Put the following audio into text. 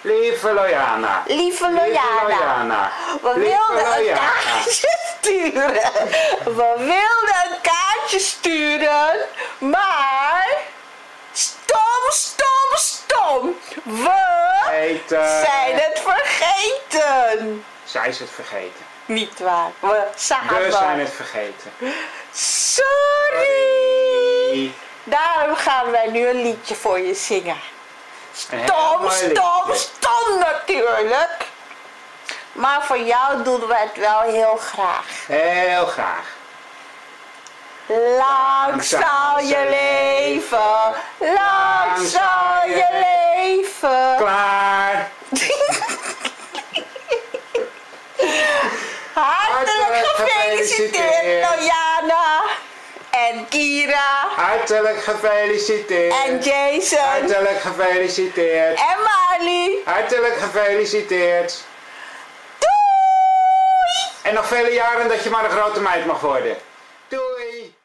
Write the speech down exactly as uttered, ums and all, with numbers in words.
Lieve Lojana. Lieve Lojana. We wilden een kaartje sturen. We wilden een kaartje sturen. Maar... Stom, stom, stom. We Eten. zijn het vergeten. Zij is het vergeten. Niet waar. We samen. We zijn het vergeten. Sorry. Daarom gaan wij nu een liedje voor je zingen. Stom, stom, stom natuurlijk. Maar voor jou doen we het wel heel graag. Heel graag. Lang zal je leven, lang zal je leven. Klaar. Hartelijk gefeliciteerd, Lojana. En Kira. Hartelijk gefeliciteerd. En Jason. Hartelijk gefeliciteerd. En Marley. Hartelijk gefeliciteerd. Doei! En nog vele jaren dat je maar een grote meid mag worden. Doei.